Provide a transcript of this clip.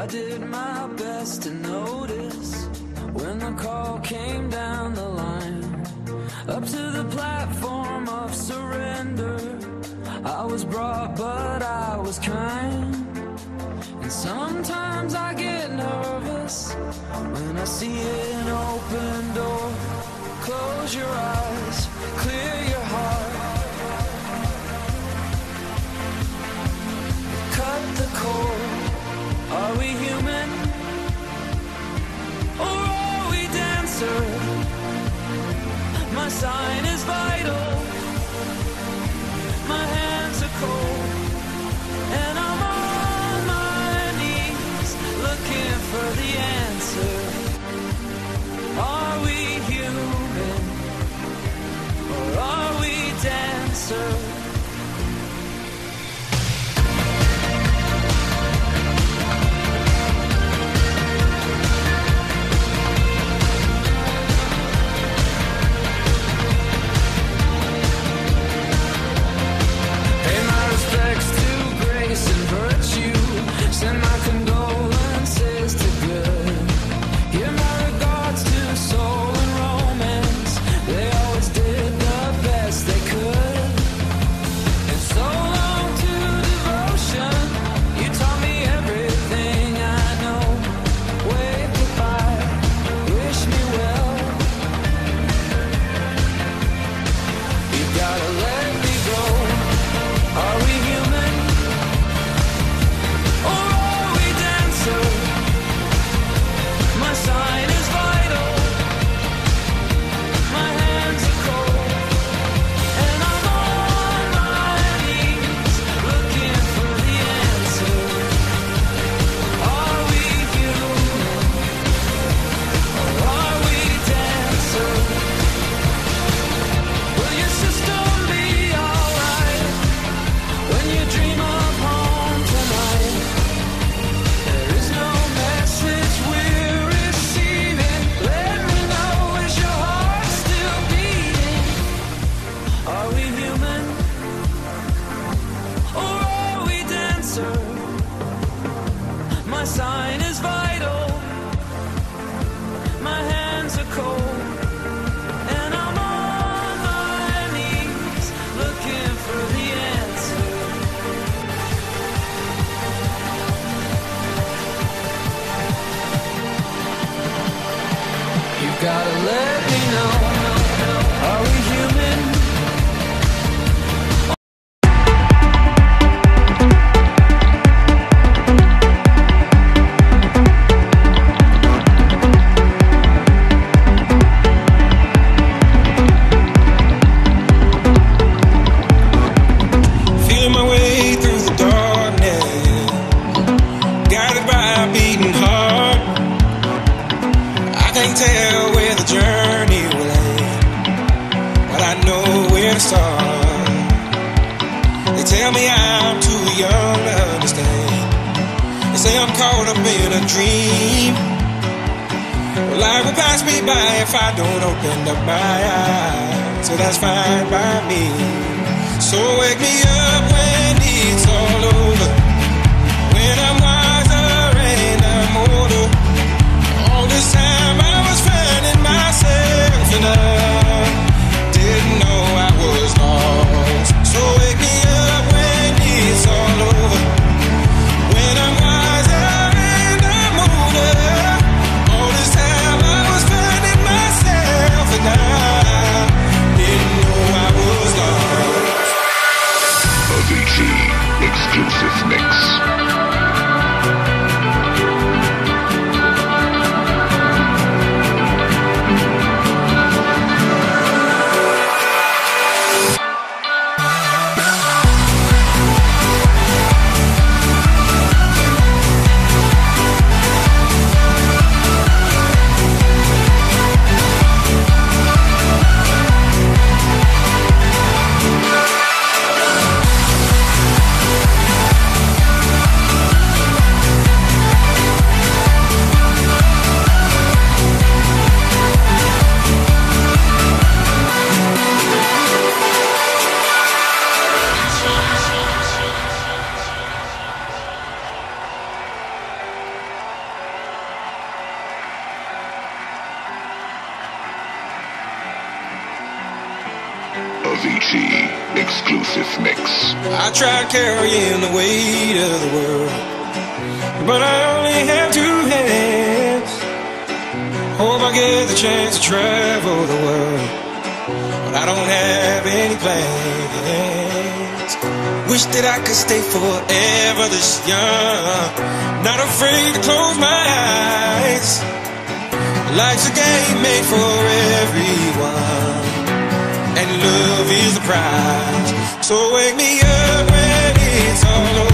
I did my best to notice when the call came down the line, up to the platform of surrender. I was brought, but I was kind. And sometimes I get nervous when I see an open door. Close your eyes, clear your heart, cut the cord. Are we human, or are we dancer? My sign is vital, my hands are cold, and I'm on my knees looking for the answer. Are we human, or are we dancer? Send my condolences to good. Give my regards to soul and romance. They always did the best they could. And so long to devotion. You taught me everything I know. Wave goodbye, wish me well. You gotta let me go. Are we human? My sign is vital, my hands are cold, and I'm on my knees looking for the answer. Are we human, or are we dancer? Will your system be alright when you dream of home tonight? There is no message we're receiving. Let me know, is your heart still beating? Are we human, or are we dancer? My sign is vital, my hands are cold, and I'm on my knees looking for the answer. You gotta let me know, are we human? Feeling my way through the darkness, guided by a beating heart. I can't tell where the journey will end, but I know where to start. They tell me I'm too young to understand. They say I'm caught up in a dream. Well, life will pass me by if I don't open up my eyes, so that's fine by me. So wake me up when it's all over, when I'm wiser and I'm older. All this time I was finding myself, and I didn't know I was lost. So wake me up when it's all over, when I'm wiser and I'm older. All this time I was finding myself, and I didn't know I was lost. Avicii exclusive. LZT exclusive mix. I tried carrying the weight of the world, but I only have two hands. Hope I get the chance to travel the world, but I don't have any plans. Wish that I could stay forever this young, not afraid to close my eyes. Life's a game made for everyone, and love is the prize. So wake me up when it's all over.